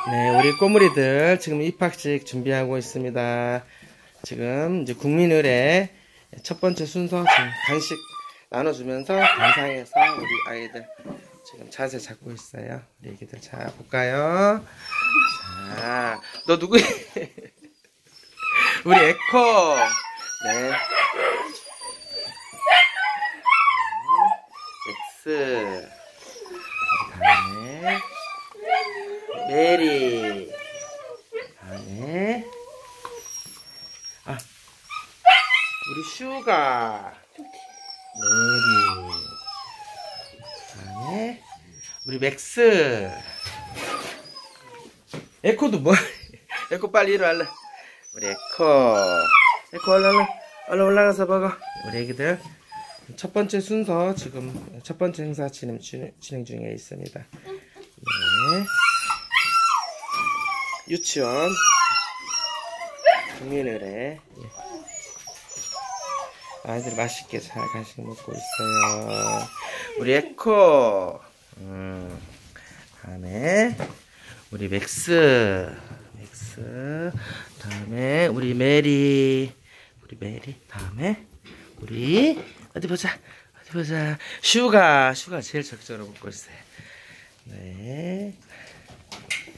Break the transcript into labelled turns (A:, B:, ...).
A: 네, 우리 꼬물이들 지금 입학식 준비하고 있습니다. 지금 이제 국민의례 첫 번째 순서 지금 간식 나눠주면서 단상에서 우리 아이들 지금 자세 잡고 있어요. 우리 애기들 자 볼까요? 자, 너 누구? 우리 에코. 네. 엑스. 다음에 메리. 다음에 우리 슈가. 메리. 다음에 우리 맥스. 에코도 뭐? 에코 빨리 일어날래. 우리 에코 얼른 올라가서 먹어. 우리 애기들 첫 번째 순서 지금 첫 번째 행사 진행 중에 있습니다. 네. 유치원 국민의례 아이들 맛있게 잘 간식 먹고 있어요. 우리 에코 다음에 우리 맥스 다음에 우리 메리 다음에 우리 어디 보자 슈가 제일 적극적으로 먹고 있어요. 네.